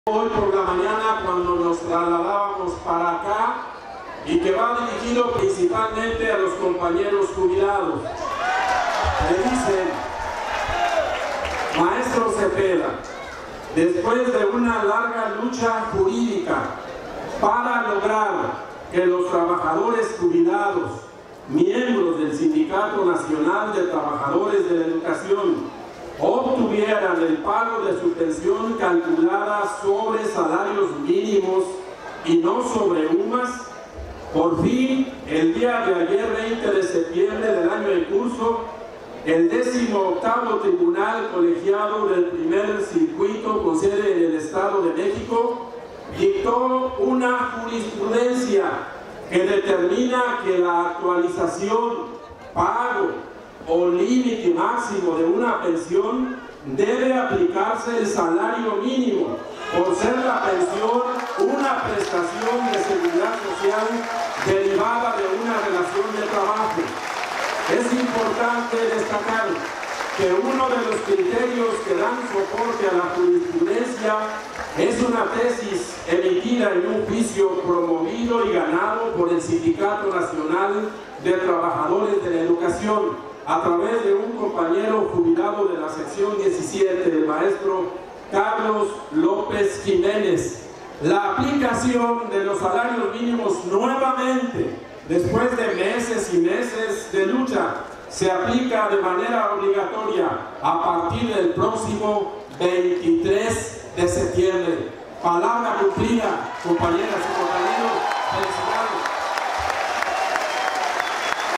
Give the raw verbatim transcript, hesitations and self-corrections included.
Hoy por la mañana cuando nos trasladábamos para acá y que va dirigido principalmente a los compañeros jubilados. Le dicen, maestro Cepeda, después de una larga lucha jurídica para lograr que los trabajadores jubilados, miembros del Sindicato Nacional de Trabajadores de la Educación, obtuvieran el pago de su pensión calculada sobre salarios mínimos y no sobre UMAS, por fin, el día de ayer, veinte de septiembre del año en curso, el décimo octavo Tribunal Colegiado del Primer Circuito con sede en el Estado de México dictó una jurisprudencia que determina que la actualización, pago o límite máximo de una pensión debe aplicarse el salario mínimo, por ser la pensión una prestación de seguridad social derivada de una relación de trabajo. Es importante destacar que uno de los criterios que dan soporte a la jurisprudencia es una tesis emitida en un juicio promovido y ganado por el Sindicato Nacional de Trabajadores de la Educación, a través de un compañero jubilado de la sección diecisiete, el maestro Carlos López Jiménez. La aplicación de los salarios mínimos nuevamente, después de meses y meses de lucha, se aplica de manera obligatoria a partir del próximo veintitrés de septiembre. Palabra cumplida, compañeras y compañeros. Felicidades.